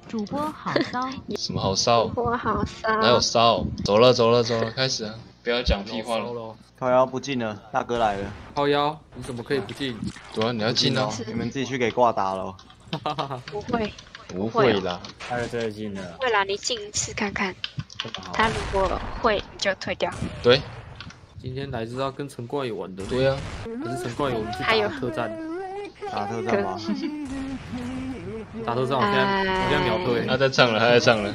主播好骚， 什么好骚？ 我好骚。 哪有骚？走了，开始啊！不要讲屁话了。 了。 靠腰不进了，大哥来了。 靠腰，你怎么可以不进？ 对啊，你要进啊！ 你们自己去给挂打了。 不会， 不会啦， 他就最近了。 会啦，你进一次看看。他如果会，你就退掉。 对， 今天来是要跟陈冠宇玩的。 对啊， 可是陈冠宇我们去还有打特战， 打特战吗？ 打特战我现在秒退。 他在唱了，他在唱了。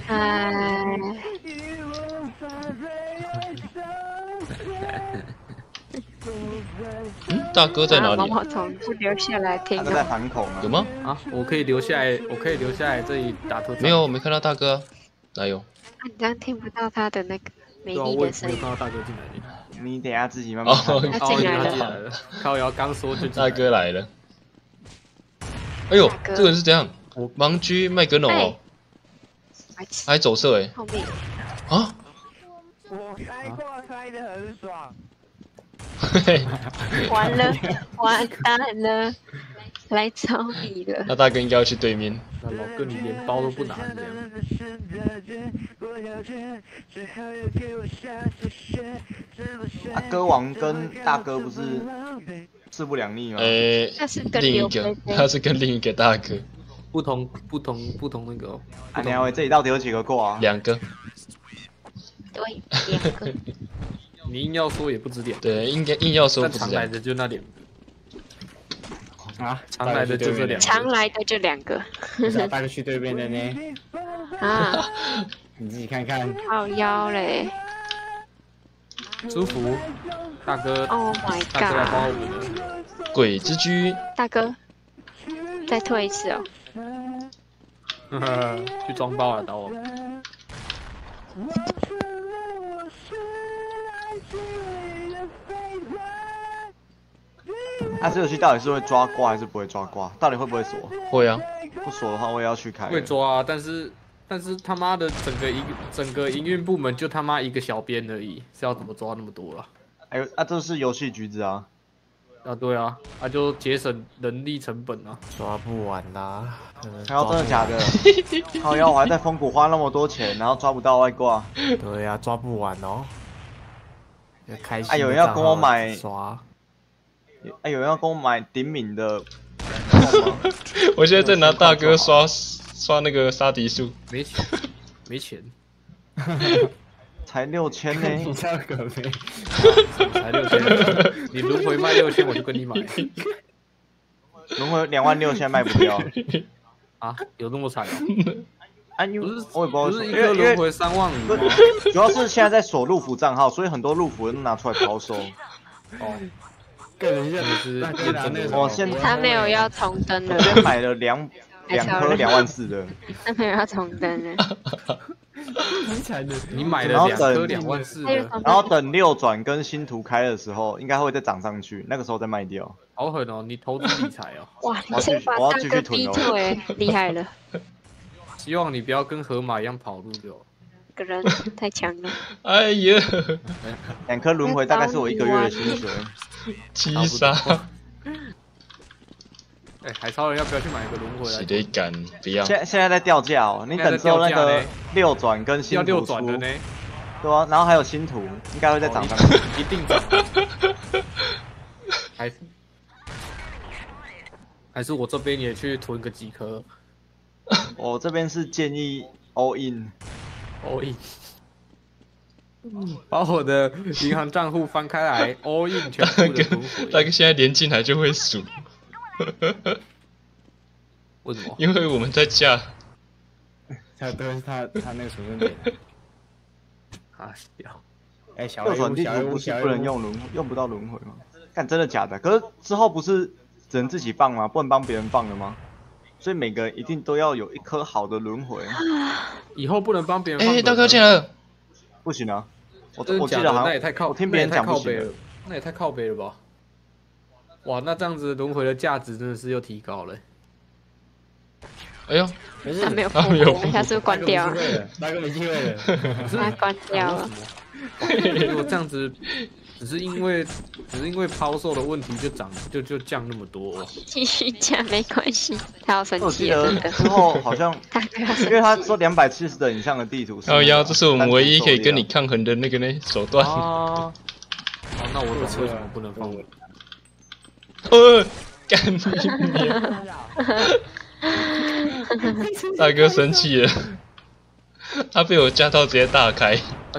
大哥在哪里？ 毛毛虫不留下来听他在反恐啊？ 有吗？ 啊，我可以留下来，这里打特战。 没有，我没看到大哥。哪有？ 你这样听不到他的那个美对啊， 丽我也的声音。 没有看到大哥进来。 你等下自己慢慢看。 哦， 他进来他进来了， 了。靠腰刚说就大哥来了。哎呦，这个人是怎样？盲狙麦格农哦，还走射哎。 后面啊？ 我开挂开的很爽。 嘿， 完了，完蛋了，来找你了。 那大哥应该要去对面。 那老哥你连包都不拿，这样。 啊，歌王跟大哥不是势不两立吗？ 那是跟另一刘菲个， 菲他是跟另一个大哥。 不同那个。 啊，两位这里到底有几个挂啊？ 两个。 对，两个。 你硬要说也不止两个。 对，硬要说不止常来的就那两个。 啊， 常来的就这两个。 常来的就两个。 大哥去对面的呢。 啊， 你自己看看。 好腰嘞。 舒服，大哥。 Oh my 大哥来帮 god！ 我的。 鬼之居。 大哥，再退一次哦。 去装包了，打我。 这游戏到底是会抓挂还是不会抓挂？到底会不会锁？ 会啊。 不锁的话，我也要去开。 会抓啊，但是他妈的整个营运部门就他妈一个小编而已，是要怎么抓那么多了？ 哎，这是游戏橘子啊。 啊，对啊，就节省人力成本啊。 抓不完啦。 还有真的假的？靠腰，我还在风谷花那么多钱，然后抓不到外挂。 对呀，抓不完哦。开心。 有人要跟我买刷。 有人要跟我买顶敏的。 我现在在拿大哥刷那个杀敌数。 没钱，没钱。 才6000呢。 你这个没。 才6000，你轮回卖6000，我就跟你买。 轮回26000卖不掉。 啊，有那么惨哦？ 我也不知道， 不是一个轮回3万5吗？ 主要是现在在锁路服账号，所以很多路服都拿出来抛售。 哦。个人认识。 我现在他没有要重登了。 我先买了两颗24000的。 他没有要重登了。 你买了2颗24000的， 然后等6转跟新图开的时候，应该会再涨上去，那个时候再卖掉。 好狠哦！你投资理财哦。 哇，你这把大哥逼退，厉害了。 希望你不要跟河马一样跑路就好。 个人太强了。 哎呀 ，2颗轮回大概是我1个月的薪水。 七杀。 海超人要不要去买一个轮回来？ 洗得干，不要。 现在在掉价哦，你等之后那个6转跟新图出。 的呢。 对啊，然后还有新图，应该会再涨上去。 一定涨。还是我这边也去囤个几颗。 我这边是建议 all in。all in。把我的银行账户翻开来 ，all in 全部的轮回。 大哥现在连进来就会数。 为什么？ 因为我们在架。 他那个属性点。 啊，屌！ 小转地图不是不能用不到轮回吗？看真的假的？可是之后不是只能自己放吗？不能帮别人放了吗？所以每个人一定都要有一颗好的轮回。 以后不能帮别人放。 大哥进来了。 不行啊！我记得好像我听别人讲不行。 那也太靠北了吧！哇，那这样子轮回的价值真的是又提高了。 哎呦， 他没有复活，他是不是关掉了？ 大哥没机会了， 他关掉了。 如果这样子只是因为抛售的问题就降那么多。 继续讲没关系，他要生我记得气了，真的。 之后好像， 大哥要生气因为他说270的影像的地图是。 靠腰，这是我们唯一可以跟你抗衡的那个呢手段。 哦，那我懂为什么不能放我。 干你娘！大哥生气了，他被我架到直接大开。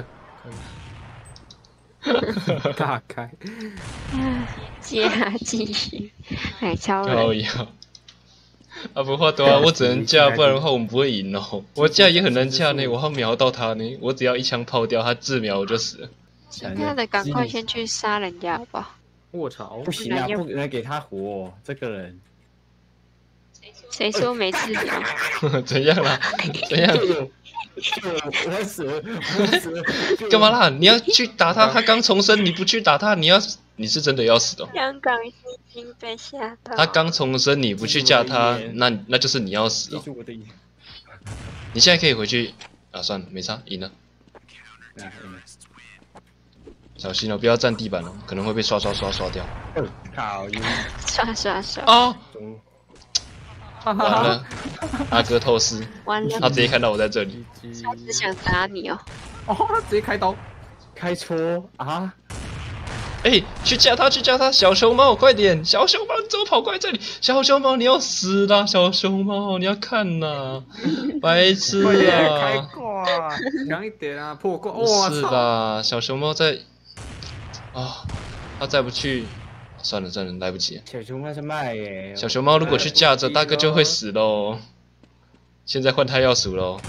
大开， 接啊，继续，海超人。 靠腰。啊不话多啊，我只能架，不然的话我们不会赢哦。我架也很难架呢，我要瞄到他呢，我只要一枪抛掉他自瞄我就死了。 其他的赶快先去杀人家好不好？ 卧槽！ 不行啊，不能给他活，这个人。 谁说没治疗？ 怎样啦？怎样？ 我死了！ 干嘛啦？你要去打他，他刚重生，你不去打他，你是真的要死的哦。 香港已经被吓到。 他刚重生，你不去架他，那就是你要死哦。你现在可以回去啊，算了，没差，赢了。小心哦，不要占地板哦，可能会被刷掉。 靠！ 刷啊！完了，阿哥透视， 完了， 他直接看到我在这里。 他只想打你哦。 哦，直接开刀， 开戳啊！ 哎，去架他！小熊猫，快点！小熊猫，你怎么跑过来这里？小熊猫，你要死啦！小熊猫，你要看呐！白痴开啊！ 挂，强一点啊，破挂！ 不是啦，小熊猫在啊，他再不去。算了，来不及了。 小熊猫是卖耶。 小熊猫如果去架着，大哥就会死喽。现在换他要死喽。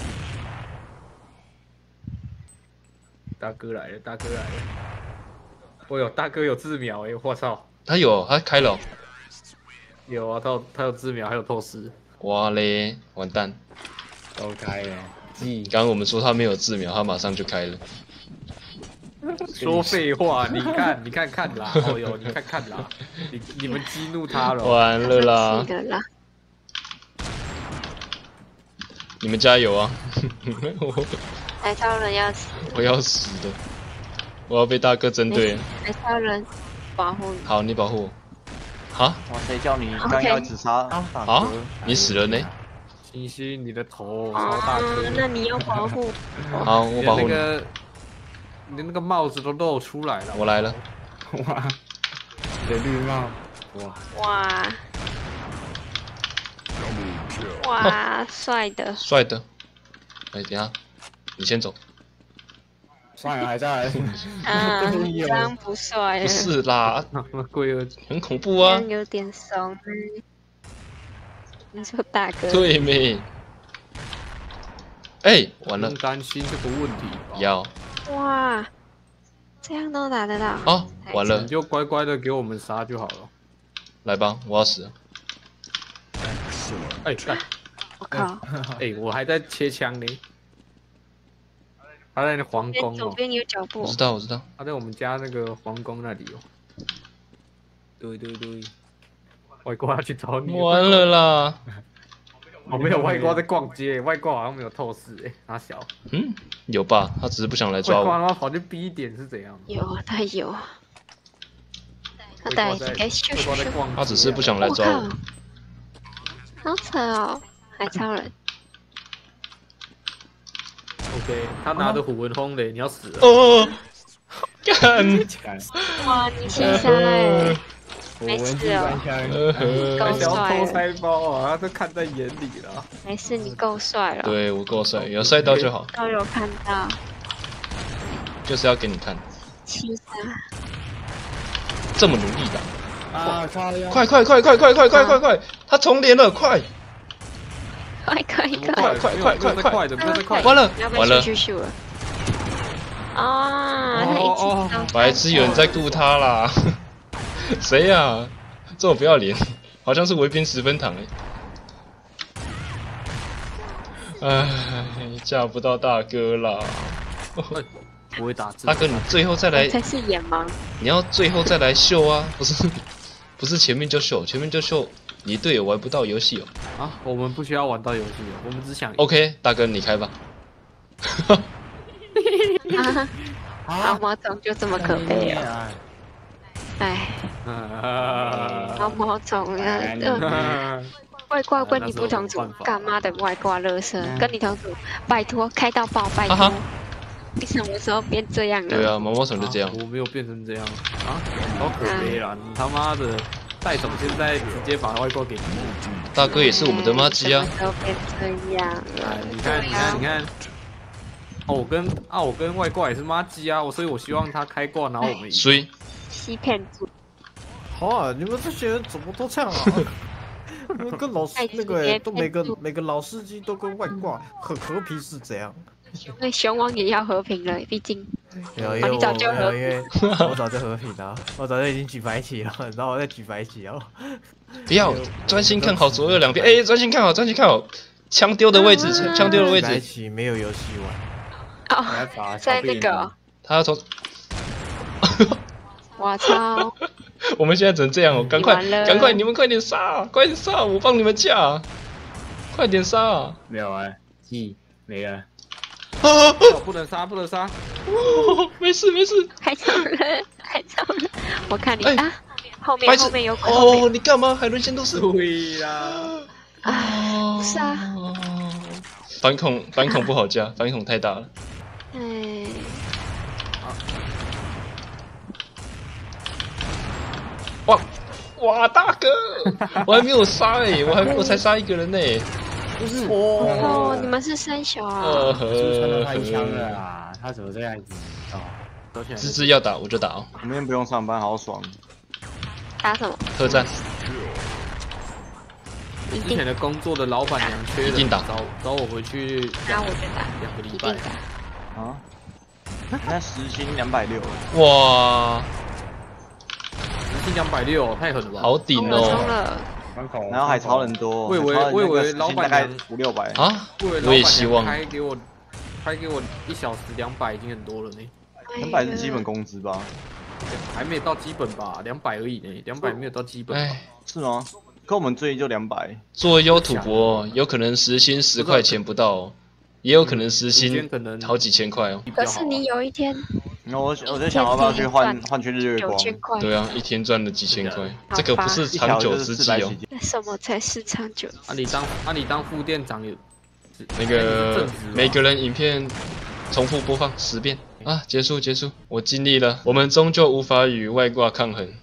大哥来了！哦呦，大哥有自瞄哎！我操！ 他开了哦。 有啊，他有自瞄，还有透视。 哇嘞，完蛋！ 都开了。 刚刚我们说他没有自瞄，他马上就开了。 说废话，你看啦，哦哟，你看啦，你们激怒他了， 完了啦！你们加油啊！ 海超人要死， 我要死的，我要被大哥针对。 海超人保护你。 好，你保护我。哈？ 哇，谁叫你刚要自杀？ 啊？你死了呢？ 星星，你的头超大颗。 那你要保护。 好，我保护你。 你的那个帽子都露出来了。 我来了。 哇，你的绿帽。 哇，帅的。 哎，等一下，你先走。 算了，还在。 啊，这样不帅。 不是啦， 龟儿很恐怖啊。 这样有点怂。你说大哥。 对没？哎，完了。 不用担心这个问题。 要。 哇，这样都打得到。 哦，完了。 你就乖乖的给我们杀就好了。 来吧，我要死了。 哎，干！ 我靠！ 哎，我还在切枪呢。他在那皇宫哦。 左边有脚步。 我知道。 他在我们家那个皇宫那里哦。 对。 外挂要去找你。 完了啦！ 我没有外挂在逛街，外挂好像没有透视哎，他小。 有吧？他只是不想来抓我。 外挂然后跑去 B 点是怎样？ 有啊，他有。他带给秀秀。 他只是不想来抓我。 好扯哦，海超人。 OK， 他拿着虎纹轰雷，你要死了。 哦，干！ 哇，你先杀哎！没事哦。 够帅偷塞包啊，他都看在眼里了。 没事，你够帅了。 对我够帅，有帅到就好。 都有看到。 就是要给你看。 7杀。 这么努力的。 啊！ 快！他重连了，快！ 快的！ 完了！ 啊！ 白痴，有人在顾他啦。谁呀？这么不要脸，好像是围兵10分糖哎。架不到大哥啦。 不会打字。 大哥，你最后再来。 才是眼盲。 你要最后再来秀啊，不是前面就秀，你队友玩不到游戏哦。 啊，我们不需要玩到游戏哦，我们只想。 OK， 大哥你开吧。 毛毛虫就这么可悲哦。哎，毛毛虫啊，外挂跟你不同组，干妈的外挂乐色，跟你同组，拜托开到爆，拜托。你什么时候变这样了？ 对啊，毛毛虫就这样。 我没有变成这样啊，好可悲啦！你他妈的戴总现在直接把外挂给你。 大哥也是我们的妈鸡啊！ 什么时候变这样了？ 你看。我跟外挂也是妈鸡啊，所以我希望他开挂，然后我们赢。 所以欺骗组。 啊！你们这些人怎么都这样啊？跟老师那个都每个老司机都跟外挂很和平是怎样？ 那熊王也要和平了，毕竟。 你早就和平，我早就和平了，我早就已经举白旗了，然后我再举白旗哦。 不要专心看好左右两边，哎，专心看好，枪丢的位置，枪丢的位置。 白旗没有游戏玩。 哦，在那个。 他要从。 我操！ 我们现在只能这样哦，赶快，你们快点杀，我帮你们架，快点杀！ 没有啊，没了。 不能杀！ 没事。 还超人，我看你啊，后面有鬼。 哦，你干嘛？海伦仙都是。 对啦。 啊，不是啊。 反恐不好加，反恐太大了。哇，大哥，我还没有杀我才杀一个人呢。 哦，你们是三小啊？ 穿的太强了啊！他怎么这样子？ 芝芝要打我就打哦。 明天不用上班，好爽。 打什么？ 特战。 之前的工作的老板娘缺人， 一定打。 找我回去。 那我就打 2个礼拜。 啊？那时薪260。 哇！ 时薪260，太狠了吧！ 好顶哦。 然后海超人多， 我以为老板大概500-600 啊，我也希望开给我1小时200已经很多了呢。 200是基本工资吧？ 还没有到基本吧，200而已呢，200没有到基本。 是吗？可我们最低就200。 做优土博有可能时薪10块钱不到，也有可能时薪好几千块哦。 可是你有一天。 那我就想要不要去换去日月光？ 对啊，一天赚了几千块，这个不是长久之计哦。 什么才是长久？ 你当副店长有那个每个人影片重复播放10遍啊！结束，我尽力了，我们终究无法与外挂抗衡。